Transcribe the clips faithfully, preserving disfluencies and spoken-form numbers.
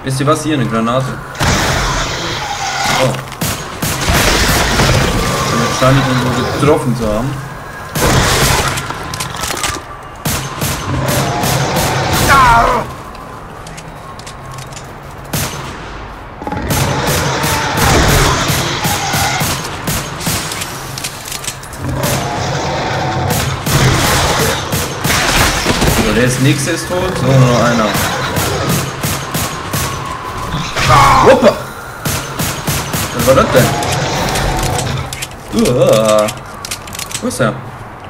Wisst ihr was? Hier, eine Granate. Oh. Das scheint ihn so getroffen zu haben. So, der ist nächste ist tot, so nur noch einer. Hoppa! Was war das denn? Uah. Wo ist er?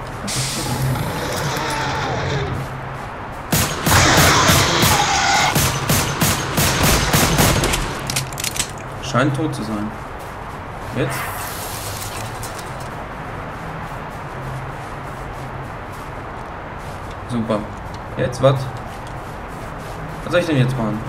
Scheint tot zu sein. Jetzt? Super. Jetzt was? Was soll ich denn jetzt machen?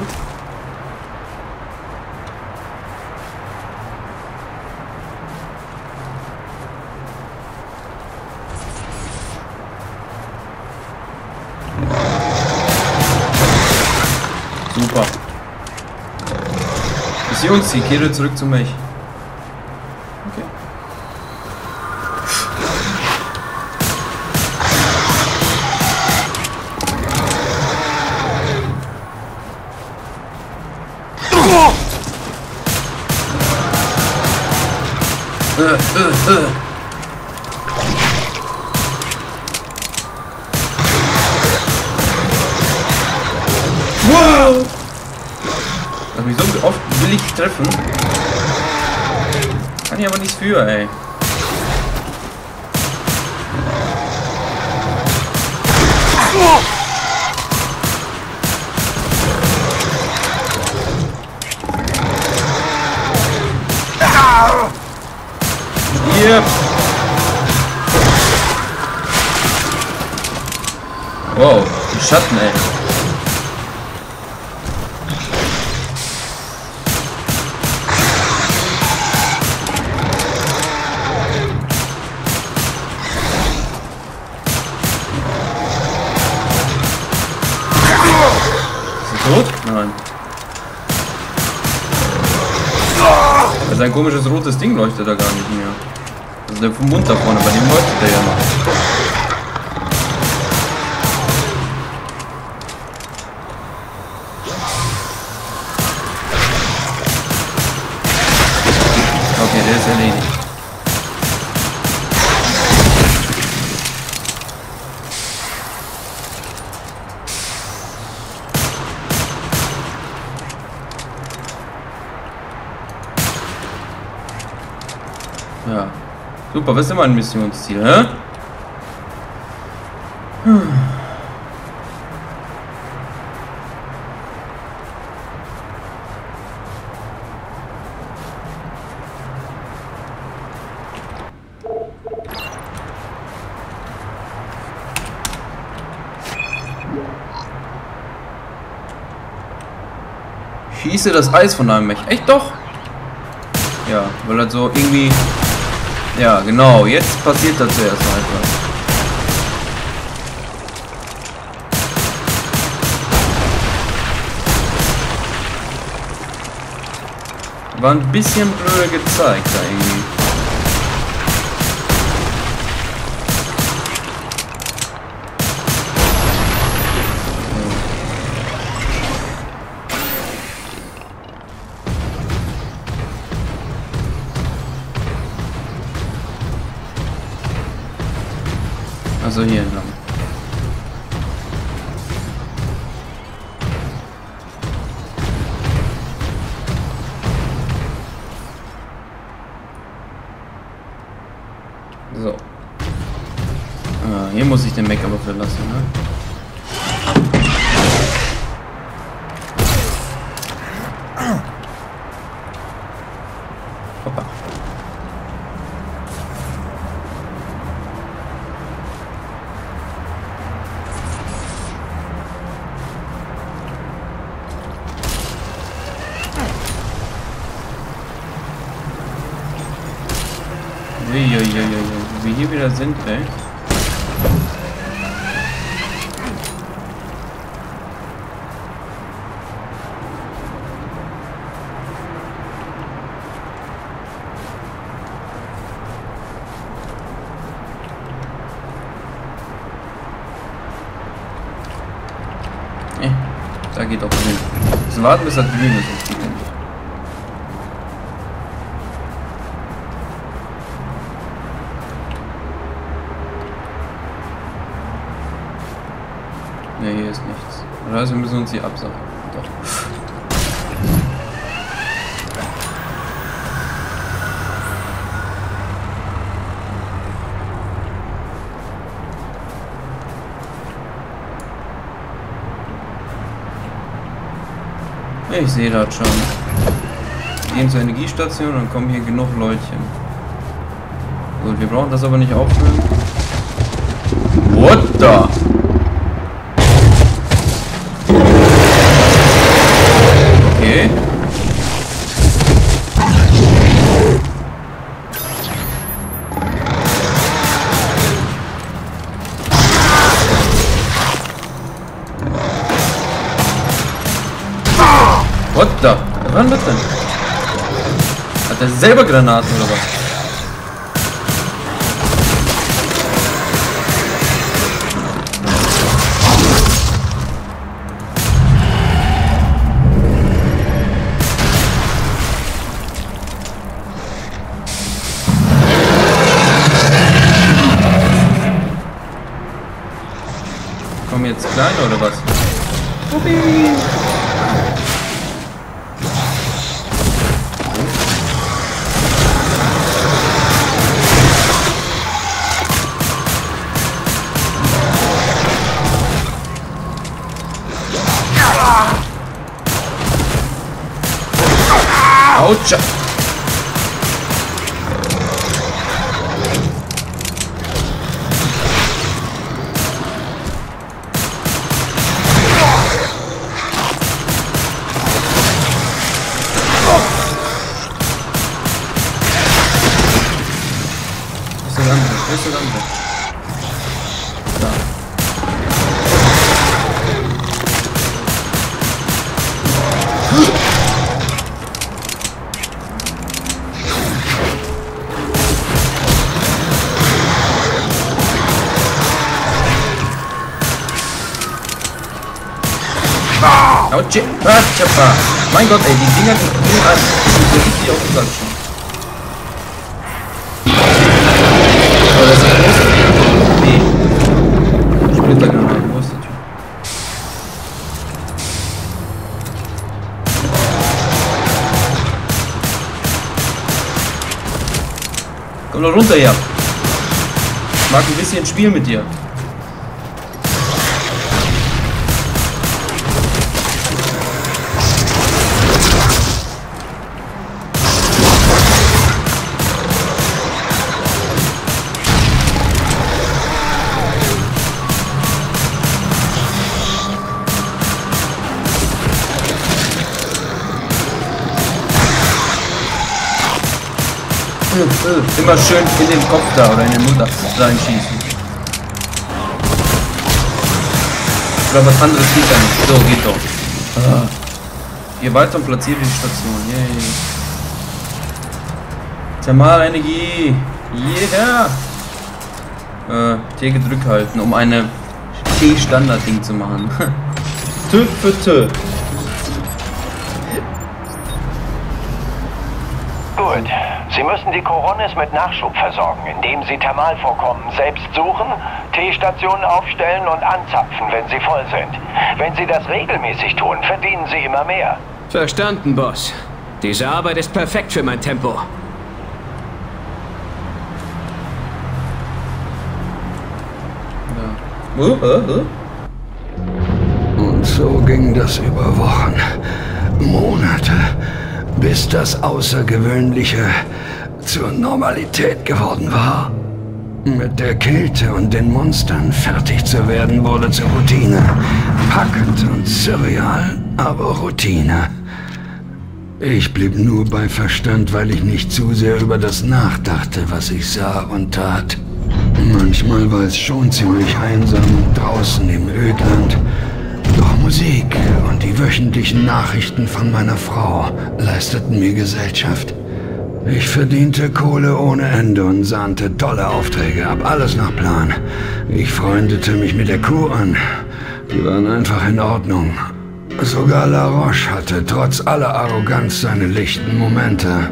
Super. Missionsziel, kehre zurück zu mich. Okay. Äh, äh, äh. Wow! Lass mich so oft will ich treffen. Kann ich aber nichts für, ey. Yep. Wow, die Schatten, ey. Tot? Nein. Also ein komisches rotes Ding leuchtet da gar nicht mehr. Also der vom Mund da vorne, bei dem leuchtet der ja noch. Okay, der ist erledigt. Ja. Super, was ist denn mein Missionsziel, hä? Hm. Schieße das Eis von einem Mech. Echt doch? Ja, weil das so irgendwie... Ja, genau. Jetzt passiert da zuerst mal etwas. War ein bisschen blöde gezeigt da irgendwie. Also hier entlang. So. Ah, hier muss ich den Mech aber verlassen, ne? Hoppa. Uiuiuiui, wie wir hier wieder sind, ey. Da geht auch hin. Wir müssen warten, bis er grün ist. Das geht nicht. Ne, hier ist nichts. Das heißt, wir müssen uns hier absagen. Doch. Ich sehe das schon. Wir gehen zur Energiestation und kommen hier genug Leutchen. Gut, wir brauchen das aber nicht auffüllen. What the? Okay. What the? Was war denn das denn? Hat er selber Granaten oder was? Kommen jetzt kleine oder was? Ubi. Autsch! Wo ist der andere? Wo ist der andere? Da. Autsch! Ah, mein Gott, ey, die Dinger gehen an. Die sind richtig auf den Satz. Oh, das ist ein großer. Nee. Splittergranate, wo ist der Typ? Komm doch runter hier. Ich mag ein bisschen Spiel mit dir. Immer schön in den Kopf da oder in den Mund reinschießen. Oder was anderes geht da nicht. So, geht doch. Ah. Geh weiter und platziere die Station. Yay. Thermalenergie. Yeah. Äh, T gedrückt halten, um eine T-Standard-Ding zu machen. Tö für Tö. Gut. Sie müssen die Koronis mit Nachschub versorgen, indem Sie Thermalvorkommen selbst suchen, T-Stationen aufstellen und anzapfen, wenn sie voll sind. Wenn Sie das regelmäßig tun, verdienen Sie immer mehr. Verstanden, Boss. Diese Arbeit ist perfekt für mein Tempo. Ja. Uh, uh, uh. Und so ging das über Wochen, Monate, bis das Außergewöhnliche zur Normalität geworden war. Mit der Kälte und den Monstern fertig zu werden, wurde zur Routine. Packend und surreal, aber Routine. Ich blieb nur bei Verstand, weil ich nicht zu sehr über das nachdachte, was ich sah und tat. Manchmal war es schon ziemlich einsam draußen im Ödland. Doch Musik und die wöchentlichen Nachrichten von meiner Frau leisteten mir Gesellschaft. Ich verdiente Kohle ohne Ende und sahnte tolle Aufträge ab, alles nach Plan. Ich freundete mich mit der Crew an. Die waren einfach in Ordnung. Sogar LaRoche hatte trotz aller Arroganz seine lichten Momente.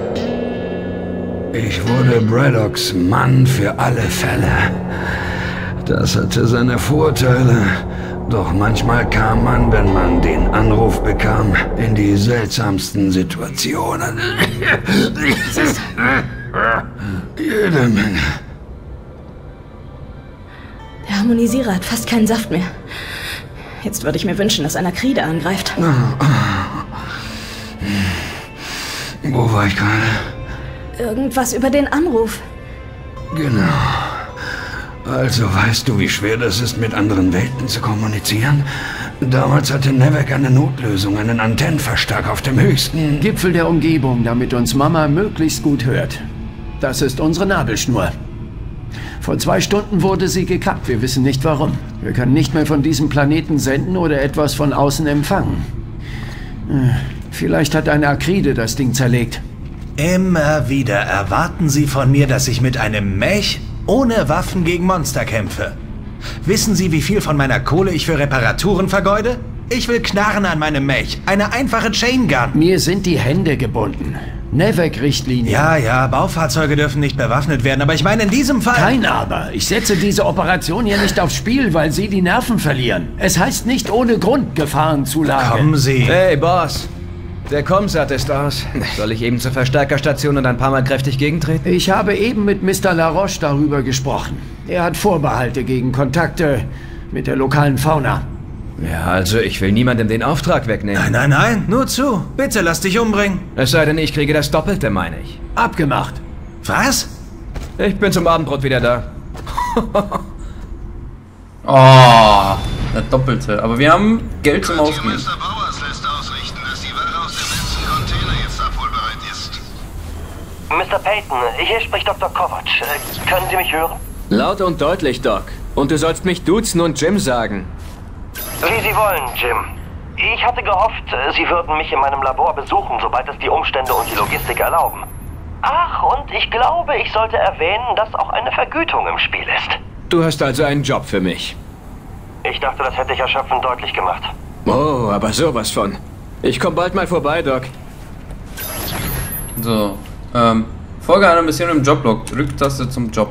Ich wurde Braddocks Mann für alle Fälle. Das hatte seine Vorteile. Doch manchmal kam man, wenn man den Anruf bekam, in die seltsamsten Situationen. Jede Menge. Der Harmonisierer hat fast keinen Saft mehr. Jetzt würde ich mir wünschen, dass einer Kride angreift. Wo war ich gerade? Irgendwas über den Anruf. Genau. Also weißt du, wie schwer das ist, mit anderen Welten zu kommunizieren? Damals hatte Nevek eine Notlösung, einen Antennenverstärker auf dem höchsten Gipfel der Umgebung, damit uns Mama möglichst gut hört. Das ist unsere Nabelschnur. Vor zwei Stunden wurde sie gekappt. Wir wissen nicht warum. Wir können nicht mehr von diesem Planeten senden oder etwas von außen empfangen. Vielleicht hat eine Akride das Ding zerlegt. Immer wieder erwarten Sie von mir, dass ich mit einem Mech ohne Waffen gegen Monster kämpfe. Wissen Sie, wie viel von meiner Kohle ich für Reparaturen vergeude? Ich will Knarren an meinem Mech. Eine einfache Chain Gun. Mir sind die Hände gebunden. Nevek-Richtlinie. Ja, ja, Baufahrzeuge dürfen nicht bewaffnet werden, aber ich meine in diesem Fall... Kein Aber. Ich setze diese Operation hier nicht aufs Spiel, weil Sie die Nerven verlieren. Es heißt nicht ohne Grund Gefahrenzulage. Kommen Sie. Hey, Boss. Der Comsat ist aus. Soll ich eben zur Verstärkerstation und ein paar Mal kräftig gegentreten? Ich habe eben mit Mister LaRoche darüber gesprochen. Er hat Vorbehalte gegen Kontakte mit der lokalen Fauna. Ja, also ich will niemandem den Auftrag wegnehmen. Nein, nein, nein, nur zu. Bitte lass dich umbringen. Es sei denn, ich kriege das Doppelte, meine ich. Abgemacht. Was? Ich bin zum Abendbrot wieder da. Oh, der Doppelte. Aber wir haben Geld zum Ausgeben. Mister Bowers lässt ausrichten, dass die Ware aus dem letzten Container jetzt abholbereit ist. Mister Payton, hier spricht Doktor Kovac. Äh, können Sie mich hören? Laut und deutlich, Doc. Und du sollst mich duzen und Jim sagen. Wie Sie wollen, Jim. Ich hatte gehofft, Sie würden mich in meinem Labor besuchen, sobald es die Umstände und die Logistik erlauben. Ach, und ich glaube, ich sollte erwähnen, dass auch eine Vergütung im Spiel ist. Du hast also einen Job für mich. Ich dachte, das hätte ich erschöpfend deutlich gemacht. Oh, aber sowas von. Ich komm bald mal vorbei, Doc. So, ähm, Folge einer Mission im Joblog. Rücktaste zum Job.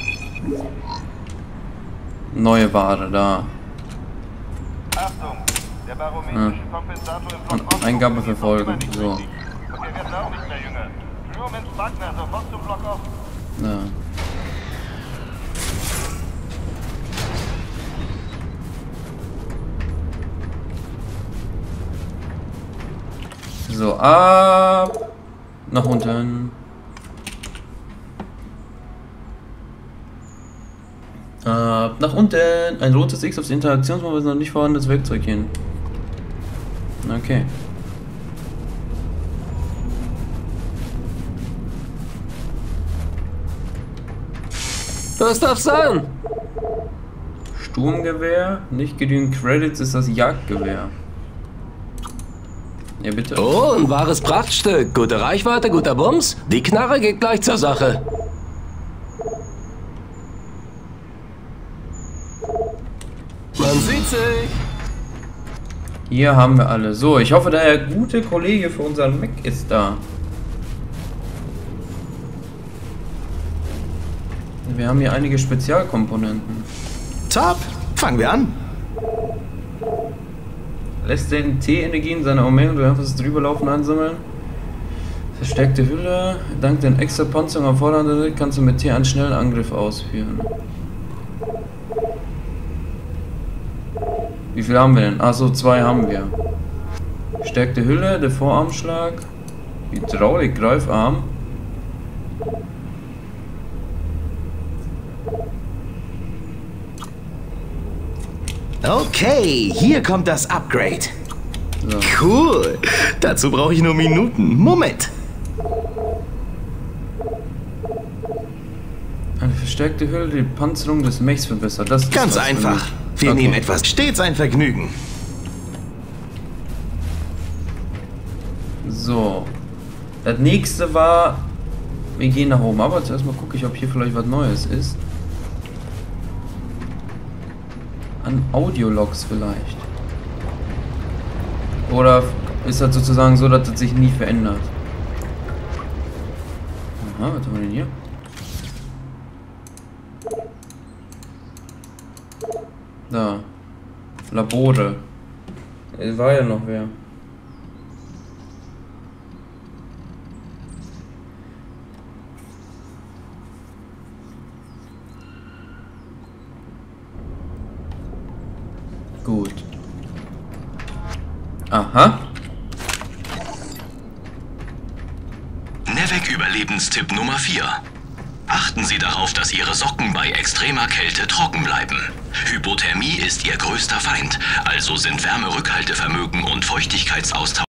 Neue Ware, da. Achtung, der barometrische Kompensator im Block Und Eingabe verfolgen. So. Und wir werden auch nicht mehr jünger. Crewman Wagner sofort zum Block auf. Ja. So, ab nach unten. Ab nach unten. Ein rotes X aufs Interaktionsmodus, noch nicht vorhandenes Werkzeug hin. Okay. Was darf sein? Sturmgewehr, nicht genügend Credits ist das Jagdgewehr. Ja, bitte. Oh, ein wahres Prachtstück. Gute Reichweite, guter Bums. Die Knarre geht gleich zur Sache. Man sieht sich. Hier haben wir alle. So, ich hoffe, der gute Kollege für unseren Mac ist da. Wir haben hier einige Spezialkomponenten. Top. Fangen wir an. Lässt den T-Energie in seiner Armee und du einfach das Drüberlaufen einsammeln. Verstärkte Hülle. Dank der extra Panzerung erfordernde kannst du mit T einen schnellen Angriff ausführen. Wie viel haben wir denn? Achso, zwei haben wir. Verstärkte Hülle, der Vorarmschlag. Hydraulik, Greifarm. Okay, hier kommt das Upgrade. So. Cool. Dazu brauche ich nur Minuten. Moment. Eine verstärkte Hülle, die Panzerung des Mechs verbessert. Das ist Ganz was für einfach. mich. Wir Okay. nehmen etwas. Stets ein Vergnügen. So. Das nächste war... Wir gehen nach oben, aber zuerst mal gucke ich, ob hier vielleicht was Neues ist. An Audiologs vielleicht. Oder ist das sozusagen so, dass das sich nie verändert? Aha, was haben wir denn hier? Da. Labore. Es war ja noch wer. Gut. Aha. Nevek-Überlebenstipp Nummer vier. Achten Sie darauf, dass Ihre Socken bei extremer Kälte trocken bleiben. Hypothermie ist Ihr größter Feind, also sind Wärmerückhaltevermögen und Feuchtigkeitsaustausch